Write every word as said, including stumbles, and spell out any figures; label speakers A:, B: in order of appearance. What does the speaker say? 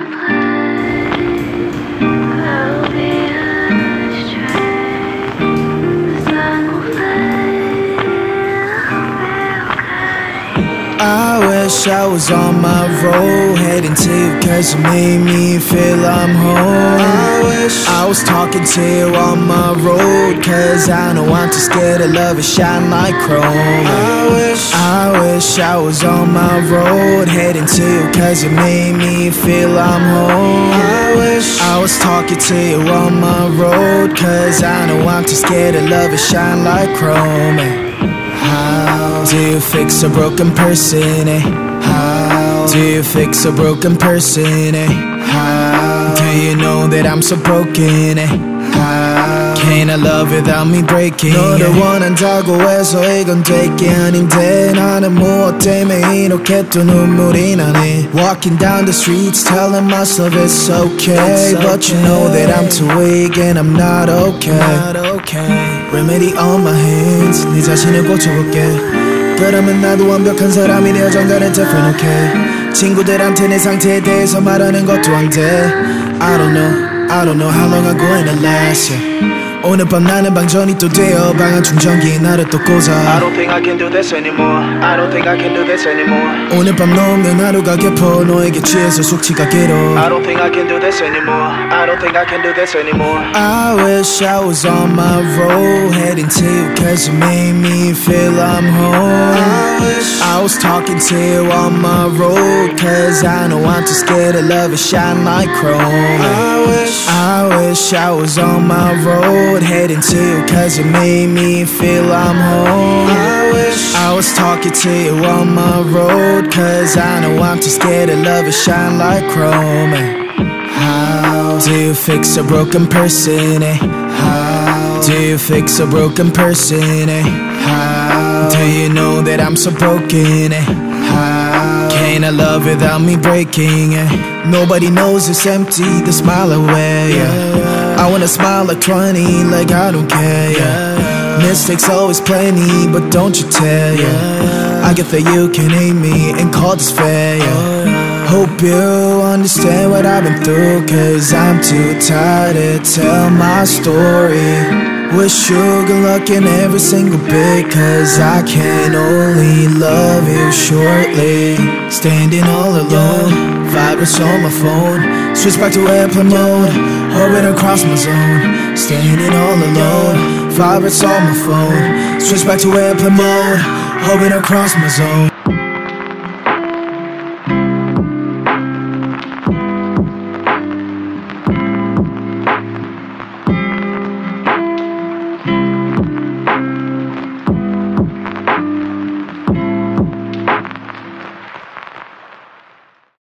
A: I wish I was on my road, heading to you cause you made me feel I'm home. I wish I was talking to you on my road, cause I know I'm too scared to love and shine like chrome. I wish I wish I was on my road, heading to you cause you made me feel I'm home. I wish I was talking to you on my road, cause I know I'm too scared to love and shine like chrome. How do you fix a broken person, eh? How do you fix a broken person, eh? How do you know that I'm so broken, eh? How can I love without me breaking? 너를 원한다고 해서 이건 될 게 아닌데 나는 무엇 때문에 이렇게 또 눈물이 나네. Walking down the streets telling myself it's okay, but you know that I'm too weak and I'm not okay. Remedy on my hands, 네 자신을 고쳐볼게. 그러면 나도 완벽한 사람이 되어 정갈은 different, okay. 친구들한테 내 상태에 대해서 말하는 것도 안 돼. I don't know, I don't know how long I'm going to last, yeah. 오늘 밤 나는 방전이 또 되어 방한 충전기에 나를 또 꽂아. I don't think I can do this anymore. I don't think I can do this anymore. 오늘 밤 너 없는 하루가 깊어 너에게 취해서 숙취가 길어. I don't think I can do this anymore. I don't think I can do this anymore. I wish I was on my road, heading to you cause you made me feel I'm home. I wish I was talking to you on my road, cause I know I'm too scared to love and shine like chrome. I wish I wish I was on my road, heading to you cause you made me feel I'm home. I wish I was talking to you on my road, cause I know I'm too scared to love and shine like chrome. How do you fix a broken person, eh? How do you fix a broken person, eh? How do you know that I'm so broken, eh? How can I love without me breaking, eh? Nobody knows it's empty, the smile away, yeah. I wanna smile like twenty, like I don't care, yeah. Mistakes always plenty, but don't you tell, yeah. I get that you can hate me and call this fair, yeah. Hope you understand what I've been through, cause I'm too tired to tell my story. Wish you good luck in every single bit, cause I can only love you shortly. Standing all alone, vibrates on my phone, switch back to airplane mode, orbit across my zone. Standing all alone, vibrates on my phone, switch back to airplane mode, orbit across my zone.